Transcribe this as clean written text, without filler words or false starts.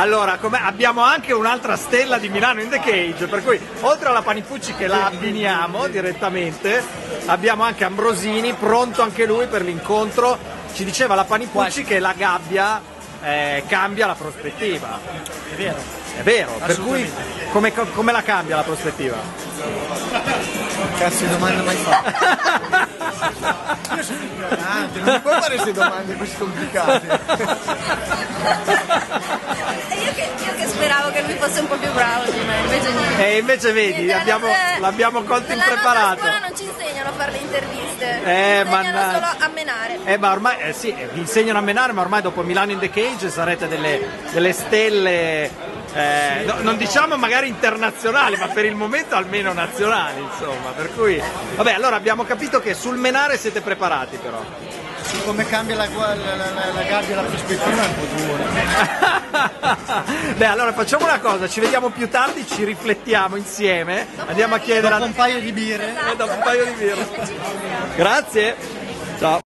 Allora, abbiamo anche un'altra stella di Milano in The Cage, per cui oltre alla Panifucci che la abbiniamo direttamente, abbiamo anche Ambrosini, pronto anche lui per l'incontro. Ci diceva la Panifucci che la gabbia cambia la prospettiva. È vero, per cui come la cambia la prospettiva? Cazzo di domande mai fatte. Io sono ignorante, non mi puoi fare queste domande così complicate. Io che speravo che lui fosse un po' più bravo di me, invece niente. E invece vedi, l'abbiamo colto impreparato. Nella nostra scuola non ci insegnano a fare le interviste, insegnano solo a menare. Ma ormai, sì, vi insegnano a menare, ma ormai dopo Milano in The Cage sarete delle stelle... non diciamo magari internazionali, ma per il momento almeno nazionali, insomma, per cui vabbè, allora abbiamo capito che sul menare siete preparati, però Su come cambia la gabbia la prospettiva è un po' dura. Beh, allora facciamo una cosa, ci vediamo più tardi, ci riflettiamo insieme, andiamo a chiedere dopo un paio di birre. dopo un paio di birre. Grazie, ciao.